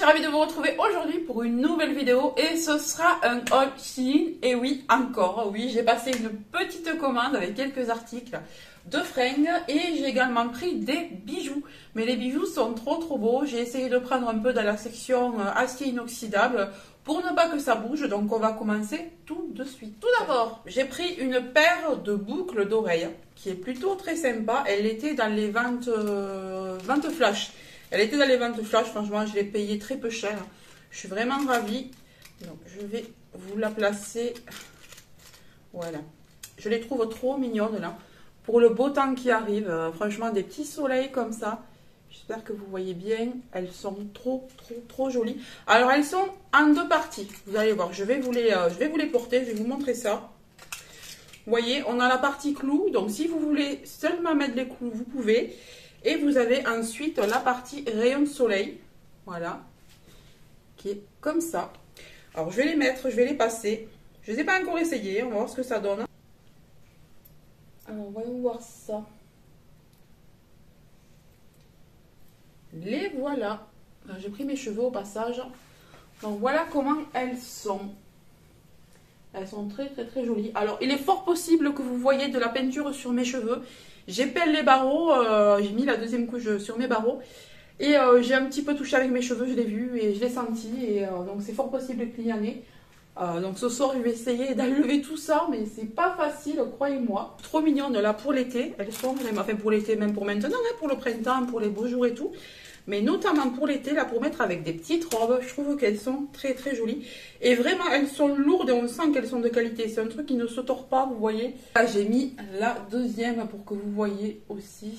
suis ravie de vous retrouver aujourd'hui pour une nouvelle vidéo et ce sera un haul Shein. Et oui, encore, oui, j'ai passé une petite commande avec quelques articles de fringues et j'ai également pris des bijoux. Mais les bijoux sont trop beaux. J'ai essayé de prendre un peu dans la section acier inoxydable pour ne pas que ça bouge. Donc on va commencer tout de suite. Tout d'abord, j'ai pris une paire de boucles d'oreilles qui est plutôt très sympa. Elle était dans les ventes flash. Elle était dans les ventes flash, franchement, je l'ai payée très peu cher. Je suis vraiment ravie. Donc, je vais vous la placer. Voilà. Je les trouve trop mignonnes, là. Pour le beau temps qui arrive, franchement, des petits soleils comme ça. J'espère que vous voyez bien. Elles sont trop jolies. Alors, elles sont en deux parties. Vous allez voir, je vais vous les porter. Je vais vous montrer ça. Vous voyez, on a la partie clou. Donc, si vous voulez seulement mettre les clous, vous pouvez. Et vous avez ensuite la partie rayon de soleil, voilà, qui est comme ça. Alors, je vais les mettre, je vais les passer. Je ne les ai pas encore essayé, on va voir ce que ça donne. Alors, voyons voir ça. Les voilà. J'ai pris mes cheveux au passage. Donc, voilà comment elles sont. Elles sont très jolies. Alors, il est fort possible que vous voyez de la peinture sur mes cheveux. J'épelle les barreaux, j'ai mis la deuxième couche sur mes barreaux et j'ai un petit peu touché avec mes cheveux, je l'ai vu et je l'ai senti et donc c'est fort possible qu'il y en ait. Donc ce soir je vais essayer d'enlever tout ça mais c'est pas facile, croyez-moi. Trop mignonnes là pour l'été, elles sont vraiment, enfin pour l'été, même pour maintenant, hein, pour le printemps, pour les beaux jours et tout. Mais notamment pour l'été, là, pour mettre avec des petites robes, je trouve qu'elles sont très jolies. Et vraiment, elles sont lourdes et on sent qu'elles sont de qualité. C'est un truc qui ne se tord pas, vous voyez. Là, j'ai mis la deuxième pour que vous voyez aussi.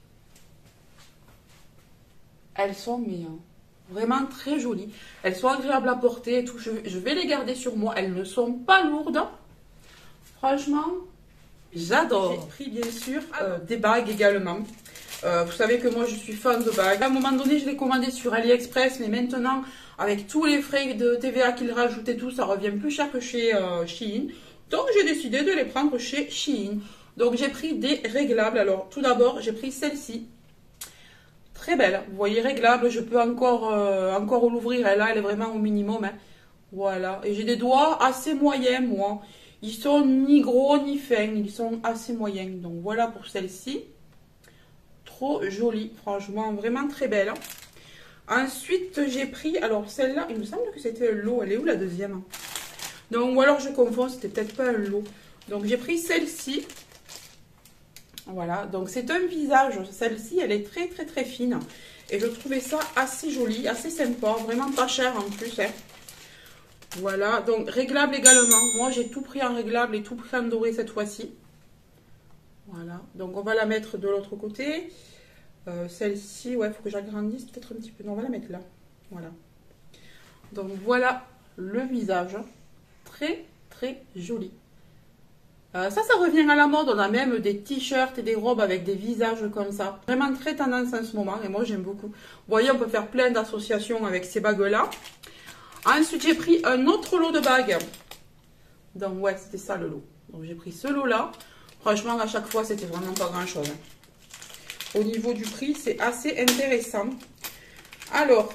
Elles sont, mais vraiment très jolies. Elles sont agréables à porter et tout. Je vais les garder sur moi. Elles ne sont pas lourdes. Franchement, j'adore. J'ai pris, bien sûr, des bagues également. Vous savez que moi je suis fan de bagues. À un moment donné je l'ai commandé sur AliExpress, mais maintenant avec tous les frais de TVA qu'ils rajoutent et tout, ça revient plus cher que chez Shein. Donc j'ai décidé de les prendre chez Shein. Donc j'ai pris des réglables. Alors tout d'abord j'ai pris celle-ci. Très belle, vous voyez, réglable. Je peux encore l'ouvrir. Elle est vraiment au minimum. Hein. Voilà, et j'ai des doigts assez moyens moi. Ils sont ni gros ni fins, ils sont assez moyens. Donc voilà pour celle-ci. Trop jolie, franchement, vraiment très belle. Ensuite, j'ai pris, alors celle-là, il me semble que c'était un lot. Elle est où la deuxième? Donc, ou alors je confonds, c'était peut-être pas un lot. Donc, j'ai pris celle-ci. Voilà, donc c'est un visage. Celle-ci, elle est très fine. Et je trouvais ça assez joli, assez sympa, vraiment pas cher en plus. Hein. Voilà, donc réglable également. Moi, j'ai tout pris en réglable et tout pris en doré cette fois-ci. Voilà, donc on va la mettre de l'autre côté. Celle-ci, ouais, il faut que j'agrandisse peut-être un petit peu. Non, on va la mettre là. Voilà. Donc voilà le visage. Très joli. Ça revient à la mode. On a même des t-shirts et des robes avec des visages comme ça. Vraiment très tendance en ce moment et moi j'aime beaucoup. Vous voyez, on peut faire plein d'associations avec ces bagues-là. Ensuite, j'ai pris un autre lot de bagues. Donc ouais, c'était ça le lot. Donc j'ai pris ce lot-là. Franchement, à chaque fois, c'était vraiment pas grand-chose. Au niveau du prix, c'est assez intéressant. Alors,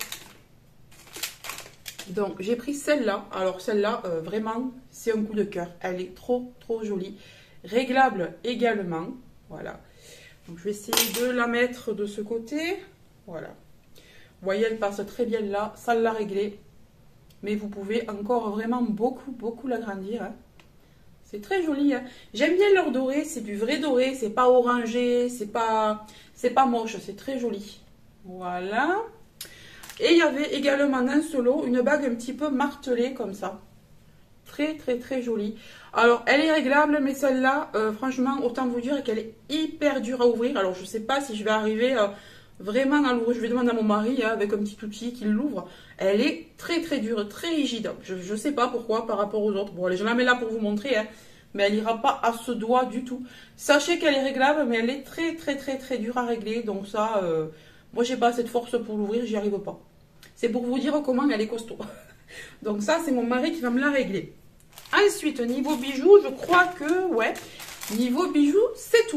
donc, j'ai pris celle-là. Alors, celle-là, vraiment, c'est un coup de cœur. Elle est trop jolie. Réglable également. Voilà. Donc, je vais essayer de la mettre de ce côté. Voilà. Vous voyez, elle passe très bien là. Ça l'a réglé. Mais vous pouvez encore vraiment beaucoup l'agrandir. Hein. C'est très joli. Hein. J'aime bien leur doré. C'est du vrai doré. C'est pas orangé. C'est pas moche. C'est très joli. Voilà. Et il y avait également dans ce lot une bague un petit peu martelée comme ça. Très jolie. Alors, elle est réglable. Mais celle-là, franchement, autant vous dire qu'elle est hyper dure à ouvrir. Alors, je sais pas si je vais arriver vraiment à l'ouvrir. Je vais demander à mon mari avec un petit outil qu'il l'ouvre. Elle est très dure, très rigide. Je sais pas pourquoi par rapport aux autres. Bon, allez, je la mets là pour vous montrer, hein, mais elle ira pas à ce doigt du tout. Sachez qu'elle est réglable, mais elle est très dure à régler. Donc ça, moi j'ai pas cette force pour l'ouvrir, j'y arrive pas. C'est pour vous dire comment elle est costaud. Donc ça, c'est mon mari qui va me la régler. Ensuite, niveau bijoux, je crois que, ouais, niveau bijoux, c'est tout.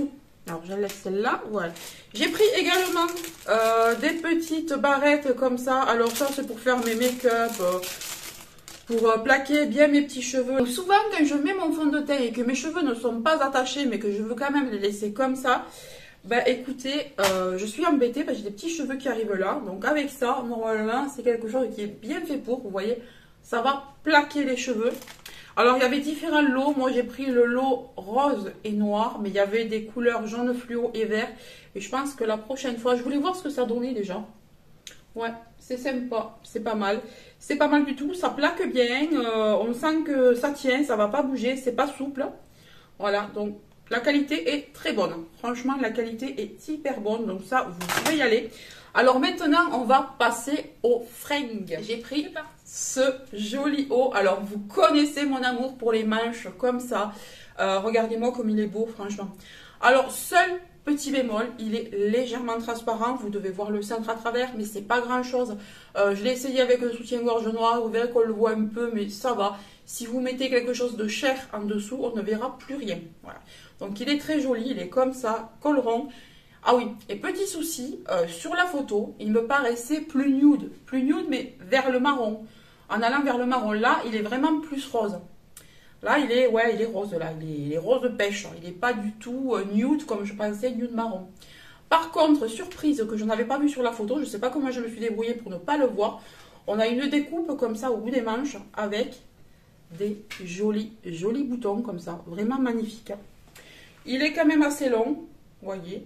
Alors, je laisse celle-là, voilà. J'ai pris également des petites barrettes comme ça. Alors, ça, c'est pour faire mes make-up, pour plaquer bien mes petits cheveux. Donc, souvent, quand je mets mon fond de teint et que mes cheveux ne sont pas attachés, mais que je veux quand même les laisser comme ça, ben, écoutez, je suis embêtée parce que j'ai des petits cheveux qui arrivent là. Donc, avec ça, normalement, c'est quelque chose qui est bien fait pour, vous voyez, ça va plaquer les cheveux. Alors, il y avait différents lots. Moi, j'ai pris le lot rose et noir. Mais il y avait des couleurs jaune fluo et vert. Et je pense que la prochaine fois, je voulais voir ce que ça donnait déjà. Ouais, c'est sympa. C'est pas mal. C'est pas mal du tout. Ça plaque bien. On sent que ça tient. Ça va pas bouger. C'est pas souple. Voilà. Donc, la qualité est très bonne. Franchement, la qualité est hyper bonne. Donc, ça, vous pouvez y aller. Alors, maintenant, on va passer aux fringues. J'ai pris ce joli haut. Alors, vous connaissez mon amour pour les manches comme ça. Regardez-moi comme il est beau, franchement. Alors, seul petit bémol, il est légèrement transparent. Vous devez voir le centre à travers, mais c'est pas grand-chose. Je l'ai essayé avec le soutien-gorge noir. Vous verrez qu'on le voit un peu, mais ça va. Si vous mettez quelque chose de cher en dessous, on ne verra plus rien. Voilà. Donc, il est très joli. Il est comme ça, col rond. Ah oui, et petit souci, sur la photo, il me paraissait plus nude, mais vers le marron. En allant vers le marron, là, il est vraiment plus rose. Là, il est rose, là, il est rose pêche. Il n'est pas du tout nude comme je pensais, nude marron. Par contre, surprise que je n'avais pas vue sur la photo, je ne sais pas comment je me suis débrouillée pour ne pas le voir. On a une découpe comme ça au bout des manches avec des jolis boutons comme ça, vraiment magnifique. Il est quand même assez long, vous voyez.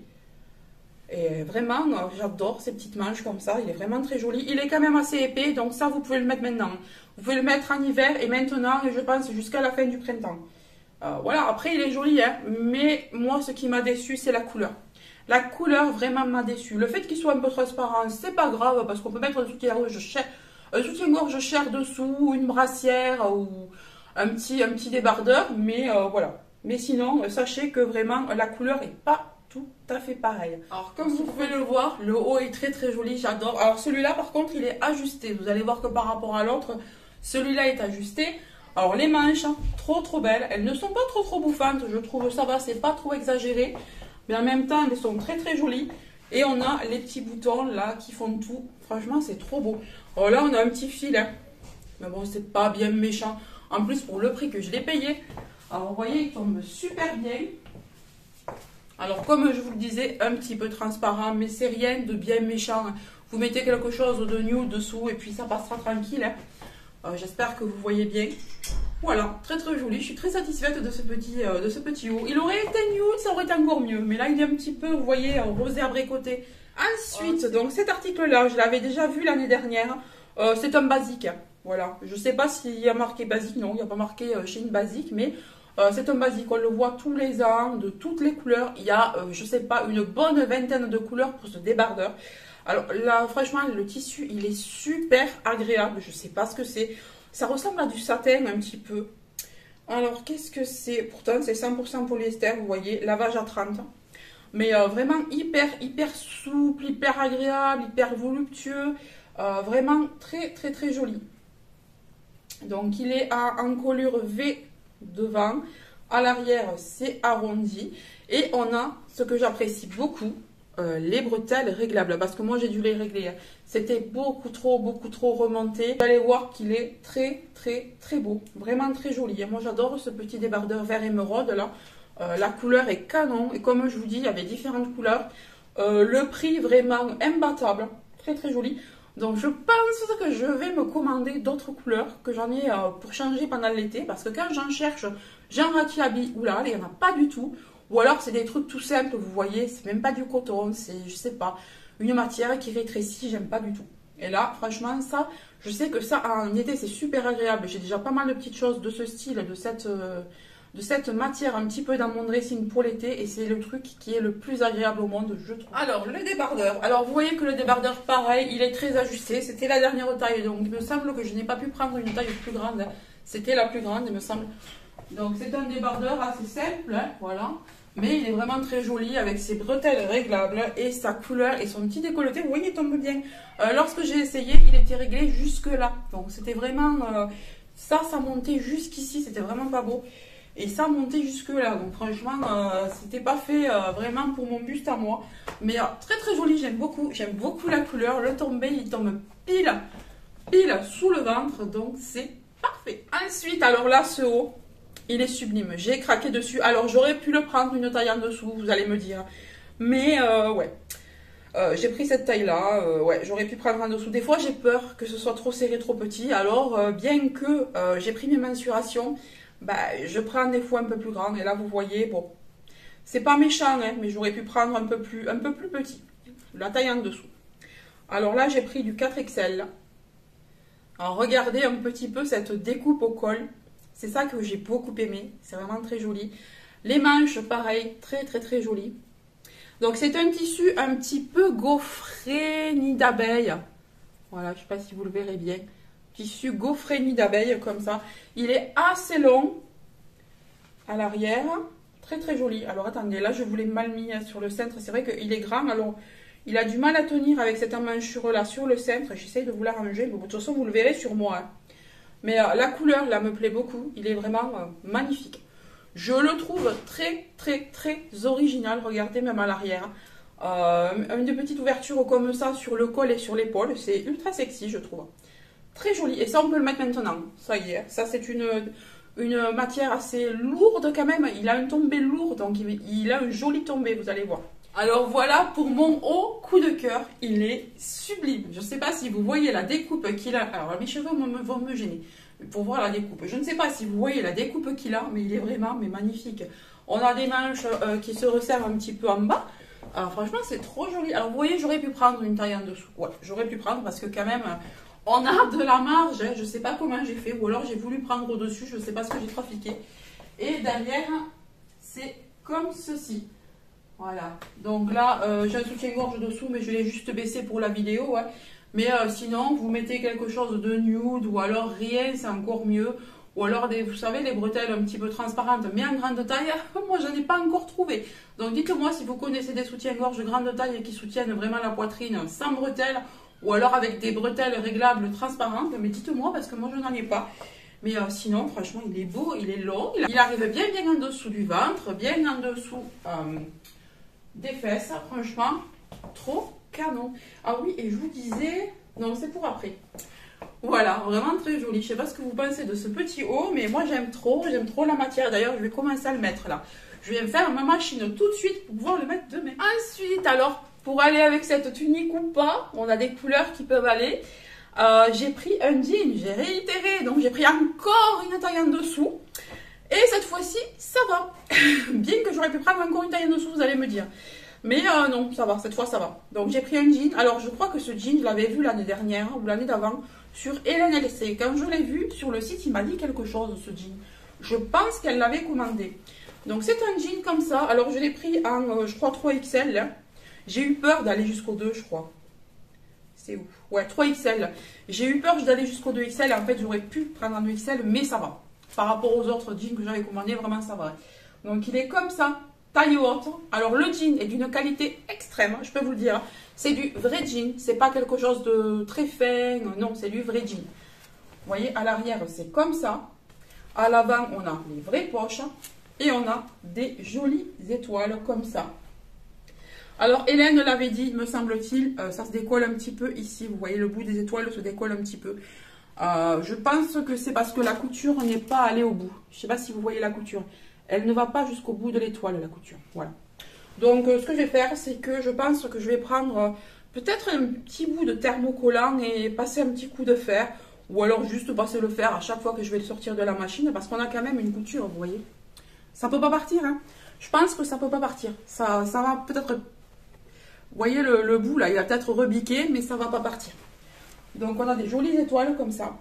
Et vraiment, j'adore ces petites manches comme ça. Il est vraiment très joli. Il est quand même assez épais, donc ça, vous pouvez le mettre maintenant. Vous pouvez le mettre en hiver et maintenant, et je pense jusqu'à la fin du printemps. Voilà, après, il est joli, hein, mais moi, ce qui m'a déçu, c'est la couleur. La couleur, vraiment, m'a déçu. Le fait qu'il soit un peu transparent, c'est pas grave, parce qu'on peut mettre un soutien-gorge cher dessous, une brassière ou un petit débardeur, mais voilà. Mais sinon, sachez que vraiment, la couleur est pas tout à fait pareil. Alors comme vous pouvez le voir, le haut est très très joli, j'adore. Alors celui-là par contre il est ajusté, vous allez voir que par rapport à l'autre, celui-là est ajusté. Alors les manches, trop belles, elles ne sont pas trop bouffantes, je trouve ça va, c'est pas trop exagéré. Mais en même temps elles sont très très jolies. Et on a les petits boutons là qui font tout, franchement c'est trop beau. Alors là on a un petit fil, hein. Mais bon c'est pas bien méchant. En plus pour le prix que je l'ai payé, alors vous voyez il tombe super bien. Alors, comme je vous le disais, un petit peu transparent, mais c'est rien de bien méchant. Vous mettez quelque chose de nude dessous et puis ça passera tranquille. Hein. J'espère que vous voyez bien. Voilà, très très joli. Je suis très satisfaite de ce petit haut. Il aurait été nude, ça aurait été encore mieux. Mais là, il est un petit peu, vous voyez, rosé abricoté. Ensuite, donc cet article-là, je l'avais déjà vu l'année dernière. C'est un basique. Voilà, je ne sais pas s'il y a marqué basique. Non, il n'y a pas marqué Shein basique, mais... c'est un basique, on le voit tous les ans, de toutes les couleurs. Il y a, je sais pas, une bonne vingtaine de couleurs pour ce débardeur. Alors là, franchement, le tissu, il est super agréable. Je sais pas ce que c'est. Ça ressemble à du satin un petit peu. Alors, qu'est-ce que c'est? Pourtant, c'est 100% polyester, vous voyez, lavage à 30. Mais vraiment hyper souple, hyper agréable, hyper voluptueux. Vraiment très joli. Donc, il est en colure V devant, à l'arrière c'est arrondi et on a ce que j'apprécie beaucoup, les bretelles réglables parce que moi j'ai dû les régler, hein. C'était beaucoup trop remonté. Vous allez voir qu'il est très beau, vraiment très joli. Et moi j'adore ce petit débardeur vert émeraude là, la couleur est canon et comme je vous dis il y avait différentes couleurs, le prix vraiment imbattable, très joli. Donc je pense que je vais me commander d'autres couleurs que j'en ai pour changer pendant l'été. Parce que quand j'en cherche, j'ai un rakiabi, oula, il n'y en a pas du tout. Ou alors c'est des trucs tout simples, vous voyez, c'est même pas du coton, c'est, je sais pas, une matière qui rétrécit, j'aime pas du tout. Et là, franchement, ça, je sais que ça, en été, c'est super agréable. J'ai déjà pas mal de petites choses de ce style, de cette matière un petit peu dans mon dressing pour l'été et c'est le truc qui est le plus agréable au monde, je trouve. Alors, le débardeur. Alors, vous voyez que le débardeur, pareil, il est très ajusté. C'était la dernière taille, donc il me semble que je n'ai pas pu prendre une taille plus grande. C'était la plus grande, il me semble. Donc, c'est un débardeur assez simple, hein, voilà. Mais il est vraiment très joli avec ses bretelles réglables et sa couleur et son petit décolleté. Vous voyez, il tombe bien. Lorsque j'ai essayé, il était réglé jusque là. Donc, c'était vraiment... ça montait jusqu'ici, c'était vraiment pas beau. et ça montait jusque là. Donc franchement, c'était pas fait vraiment pour mon buste à moi. Mais très très joli, j'aime beaucoup la couleur. Le tombé, il tombe pile sous le ventre, donc c'est parfait. Ensuite, alors là, ce haut, il est sublime. J'ai craqué dessus. Alors j'aurais pu le prendre une taille en dessous, vous allez me dire. Mais ouais. J'ai pris cette taille là, ouais, j'aurais pu prendre en dessous. Des fois j'ai peur que ce soit trop serré, trop petit. Alors bien que j'ai pris mes mensurations, bah, je prends des fois un peu plus grand. Et là vous voyez, bon, c'est pas méchant, hein, mais j'aurais pu prendre un peu plus petit. La taille en dessous. Alors là j'ai pris du 4XL. Alors regardez un petit peu cette découpe au col. C'est ça que j'ai beaucoup aimé. C'est vraiment très joli. Les manches, pareil, très très très jolies. Donc c'est un tissu un petit peu gaufré nid d'abeille. Voilà, je ne sais pas si vous le verrez bien. Tissu gaufré nid d'abeille comme ça. Il est assez long à l'arrière. Très très joli. Alors attendez, là je vous l'ai mal mis sur le centre. C'est vrai qu'il est grand. Alors il a du mal à tenir avec cette emmanchure là sur le centre. J'essaye de vous l'arranger. Mais de toute façon vous le verrez sur moi. Hein. Mais la couleur là me plaît beaucoup. Il est vraiment magnifique. Je le trouve très très très original, regardez même à l'arrière. Une petite ouverture comme ça sur le col et sur l'épaule, c'est ultra sexy je trouve. Très joli, et ça on peut le mettre maintenant, ça y est. Ça c'est une matière assez lourde quand même, il a un tombé lourd, donc il a un joli tombé, vous allez voir. Alors voilà pour mon haut coup de cœur, il est sublime. Je ne sais pas si vous voyez la découpe qu'il a, alors mes cheveux vont me gêner. Pour voir la découpe. Je ne sais pas si vous voyez la découpe qu'il a, mais il est vraiment magnifique. On a des manches qui se resserrent un petit peu en bas. Alors, franchement, c'est trop joli. Alors, vous voyez, j'aurais pu prendre une taille en dessous. Ouais, j'aurais pu prendre parce que quand même, on a de la marge. Hein. Je ne sais pas comment j'ai fait. Ou alors, j'ai voulu prendre au-dessus. Je ne sais pas ce que j'ai trafiqué. Et derrière, c'est comme ceci. Voilà. Donc là, j'ai un soutien-gorge dessous, mais je l'ai juste baissé pour la vidéo. Ouais. Mais sinon, vous mettez quelque chose de nude ou alors rien, c'est encore mieux. Ou alors, vous savez, les bretelles un petit peu transparentes, mais en grande taille, moi, je n'ai pas encore trouvé. Donc, dites-moi si vous connaissez des soutiens-gorge de grande taille qui soutiennent vraiment la poitrine sans bretelles ou alors avec des bretelles réglables transparentes. Mais dites-moi parce que moi, je n'en ai pas. Mais sinon, franchement, il est beau, il est long. Il arrive bien en dessous du ventre, bien en dessous des fesses. Franchement, trop canon. Ah oui, et je vous disais... Non, c'est pour après. Voilà, vraiment très joli. Je ne sais pas ce que vous pensez de ce petit haut, mais moi j'aime trop la matière. D'ailleurs, je vais commencer à le mettre là. Je vais faire ma machine tout de suite pour pouvoir le mettre demain. Ensuite, alors, pour aller avec cette tunique ou pas, on a des couleurs qui peuvent aller. J'ai pris un jean, j'ai réitéré, donc j'ai pris encore une taille en dessous. Et cette fois-ci, ça va. Bien que j'aurais pu prendre encore une taille en dessous, vous allez me dire. Mais non, ça va, cette fois ça va. Donc j'ai pris un jean. Alors je crois que ce jean, je l'avais vu l'année dernière ou l'année d'avant sur Hélène LC. Quand je l'ai vu sur le site, il m'a dit quelque chose ce jean. Je pense qu'elle l'avait commandé. Donc c'est un jean comme ça. Alors je l'ai pris en, je crois, 3XL. Hein. J'ai eu peur d'aller jusqu'au 2, je crois. C'est où? Ouais, 3XL. J'ai eu peur d'aller jusqu'au 2XL. En fait, j'aurais pu prendre un 2XL, mais ça va. Par rapport aux autres jeans que j'avais commandés, vraiment ça va. Donc il est comme ça. Taille haute. Alors le jean est d'une qualité extrême, je peux vous le dire. C'est du vrai jean, c'est pas quelque chose de très fin, non, c'est du vrai jean. Vous voyez, à l'arrière c'est comme ça. À l'avant on a les vraies poches et on a des jolies étoiles comme ça. Alors Hélène l'avait dit, me semble-t-il, ça se décolle un petit peu ici. Vous voyez, le bout des étoiles se décolle un petit peu. Je pense que c'est parce que la couture n'est pas allée au bout. Je ne sais pas si vous voyez la couture. Elle ne va pas jusqu'au bout de l'étoile, la couture. Voilà. Donc, ce que je vais faire, c'est que je pense que je vais prendre peut-être un petit bout de thermocollant et passer un petit coup de fer. Ou alors juste passer le fer à chaque fois que je vais le sortir de la machine. Parce qu'on a quand même une couture, vous voyez. Ça ne peut pas partir, hein. Je pense que ça ne peut pas partir. Ça va peut-être... Vous voyez le bout, là, il va peut-être rebiquer, mais ça ne va pas partir. Donc, on a des jolies étoiles comme ça.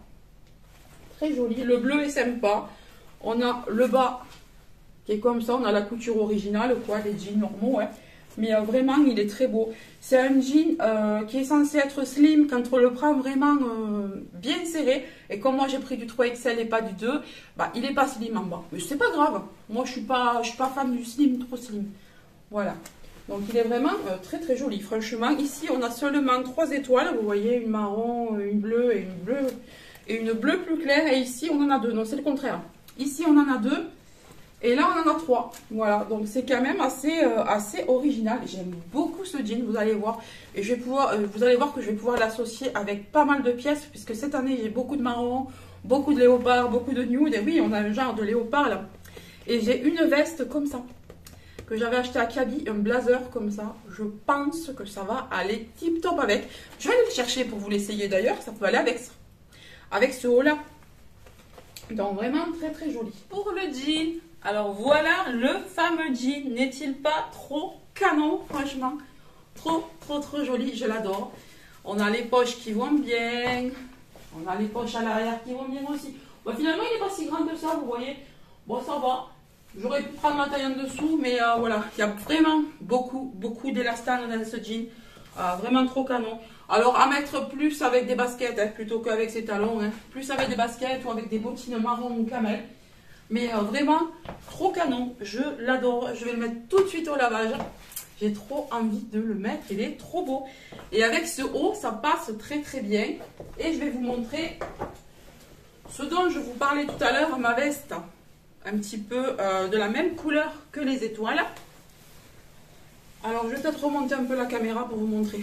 Très jolies. Le bleu est sympa. On a le bas... qui est comme ça, on a la couture originale, quoi, les jeans normaux, ouais. Mais vraiment, il est très beau. C'est un jean qui est censé être slim quand on le prend vraiment bien serré. Et comme moi, j'ai pris du 3XL et pas du 2, bah, il n'est pas slim en bas. Mais c'est pas grave. Moi, je suis pas fan du slim, trop slim. Voilà. Donc, il est vraiment très, très joli. Franchement, ici, on a seulement 3 étoiles. Vous voyez, une marron, une bleue et une bleue plus claire. Et ici, on en a 2. Non, c'est le contraire. Ici, on en a 2. Et là, on en a 3. Voilà, donc c'est quand même assez original. J'aime beaucoup ce jean, vous allez voir. Et je vais pouvoir, vous allez voir que je vais pouvoir l'associer avec pas mal de pièces, puisque cette année, j'ai beaucoup de marron, beaucoup de léopard, beaucoup de nude. Et oui, on a un genre de léopard là. Et j'ai une veste comme ça, que j'avais acheté à Kaby, un blazer comme ça. Je pense que ça va aller tip top avec. Je vais aller le chercher pour vous l'essayer d'ailleurs, ça peut aller avec ça. Avec ce haut là. Donc vraiment très très joli. Pour le jean, alors voilà le fameux jean. N'est-il pas trop canon, franchement? Trop joli, je l'adore. On a les poches qui vont bien. On a les poches à l'arrière qui vont bien aussi. Bon, finalement, il n'est pas si grand que ça, vous voyez. Bon, ça va. J'aurais pu prendre la taille en dessous, mais voilà. Il y a vraiment beaucoup d'élastane dans ce jean. Vraiment trop canon. Alors, à mettre plus avec des baskets, hein, plutôt qu'avec ses talons. Hein. Plus avec des baskets ou avec des bottines marron ou camel. Mais vraiment, trop canon. Je l'adore. Je vais le mettre tout de suite au lavage. J'ai trop envie de le mettre. Il est trop beau. Et avec ce haut, ça passe très bien. Et je vais vous montrer ce dont je vous parlais tout à l'heure, ma veste. Un petit peu de la même couleur que les étoiles. Alors, je vais peut-être remonter un peu la caméra pour vous montrer.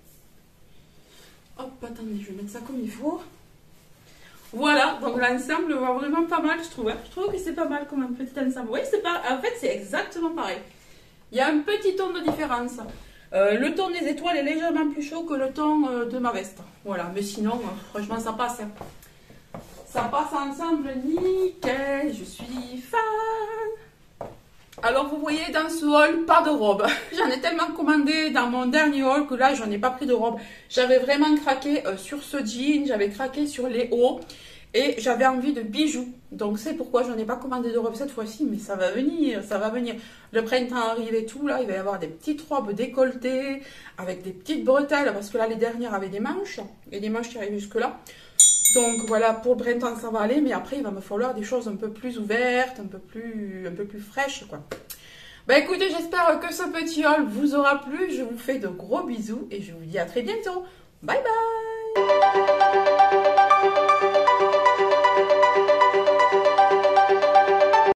Hop, attendez, je vais mettre ça comme il faut. Voilà, donc l'ensemble va vraiment pas mal, je trouve. Hein. Je trouve que c'est pas mal comme un petit ensemble. Oui, c'est pas. En fait, c'est exactement pareil. Il y a un petit ton de différence. Le ton des étoiles est légèrement plus chaud que le ton de ma veste. Voilà, mais sinon, franchement, ça passe. Hein. Ça passe ensemble nickel. Je suis fan. Alors, vous voyez, dans ce haul, pas de robe. J'en ai tellement commandé dans mon dernier haul que là, j'en ai pas pris de robe. J'avais vraiment craqué sur ce jean. J'avais craqué sur les hauts. Et j'avais envie de bijoux. Donc, c'est pourquoi j'en ai pas commandé de robe cette fois-ci. Mais ça va venir, ça va venir. Le printemps arrive et tout. Là, il va y avoir des petites robes décolletées avec des petites bretelles. Parce que là, les dernières avaient des manches. Et des manches qui arrivent jusque-là. Donc, voilà, pour le printemps, ça va aller. Mais après, il va me falloir des choses un peu plus ouvertes, un peu plus fraîches, quoi. Bah, écoutez, j'espère que ce petit haul vous aura plu. Je vous fais de gros bisous. Et je vous dis à très bientôt. Bye bye!